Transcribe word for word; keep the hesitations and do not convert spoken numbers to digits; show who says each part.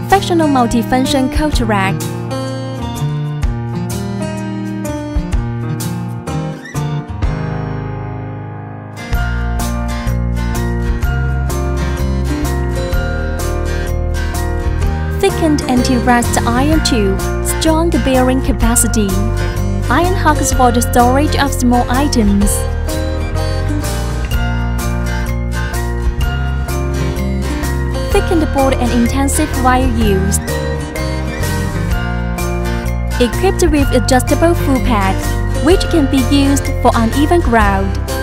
Speaker 1: Professional multifunction coat rack. Thickened anti-rust iron tube, strong bearing capacity. Iron hooks for the storage of small items. Thickened board and intensive wire use. Equipped with adjustable full pad, which can be used for uneven ground.